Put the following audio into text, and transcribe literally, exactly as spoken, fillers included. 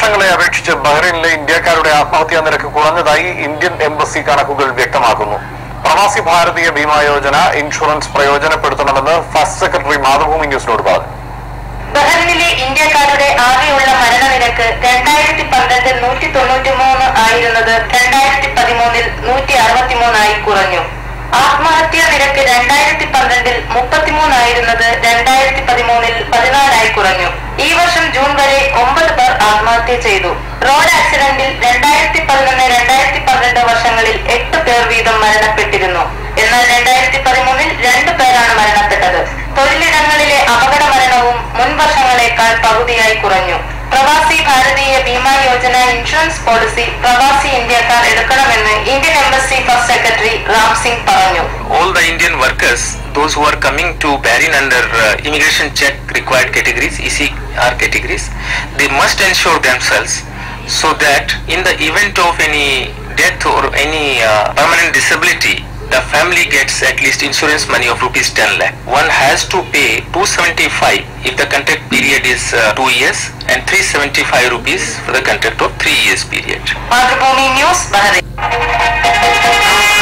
വർഷങ്ങളെ അപേക്ഷിച്ച് ബഹ്റൈനിലെ ഇന്ത്യക്കാരുടെ ആത്മഹത്യാ നിരക്ക് കുറഞ്ഞതായി ഇന്ത്യൻ എംബസി കണക്കുകൾ വ്യക്തമാക്കുന്നു. പ്രവാസി ഭാരതീയ ബീമാ യോജന ഇൻഷുറൻസ് പ്രയോജനപ്പെടുത്തണമെന്ന് ഫസ്റ്റ് സെക്രട്ടറി മാതൃഭൂമി ന്യൂസിനോട് പറഞ്ഞു. ബഹ്റൈനിലെ ഇന്ത്യക്കാരുടെ ആകെയുള്ള മരണനിരക്ക് രണ്ടായിരത്തി പന്ത്രണ്ടിൽ നൂറ്റി തൊണ്ണൂറ്റി മൂന്ന് ആയിരുന്നത് രണ്ടായിരത്തി പതിമൂന്നിൽ നൂറ്റി അറുപത്തി മൂന്നായി കുറഞ്ഞു. ആത്മഹത്യാ നിരക്ക് രണ്ടായിരത്തി പന്ത്രണ്ടിൽ മുപ്പത്തിമൂന്നായിരുന്നത് രണ്ടായിരത്തി പതിമൂന്നിൽ പതിനാലായി കുറഞ്ഞു. ഈ വർഷം ജൂൺ വരെ ഒമ്പത് പേർ ആത്മഹത്യ ചെയ്തു. റോഡ് ആക്സിഡന്റിൽ രണ്ടായിരത്തി പതിനൊന്ന് രണ്ടായിരത്തി പന്ത്രണ്ട് വർഷങ്ങളിൽ എട്ട് പേർ വീതം മരണപ്പെട്ടിരുന്നു. എന്നാൽ രണ്ടായിരത്തി പതിമൂന്നിൽ രണ്ടു പേരാണ് മരണപ്പെട്ടത്. തൊഴിലിടങ്ങളിലെ അപകട മരണവും മുൻ വർഷങ്ങളെക്കാൾ പകുതിയായി കുറഞ്ഞു. പ്രവാസി ഭാരതീയ ബീമാ യോജന ഇൻഷുറൻസ് പോളിസി പ്രവാസി ഇന്ത്യക്കാർ എടുക്കണമെന്ന് Indian embassy first secretary Ram Singh പറഞ്ഞു. All the Indian workers, those who are coming to Bahrain under uh, immigration check required categories, E C R categories, they must ensure themselves so that in the event of any death or any uh, permanent disability, the family gets at least insurance money of rupees ten lakh. One has to pay two seventy-five if the contract period is uh, two years and three seventy-five rupees for the contract of three years period. Madhubhumi News, Bahrain.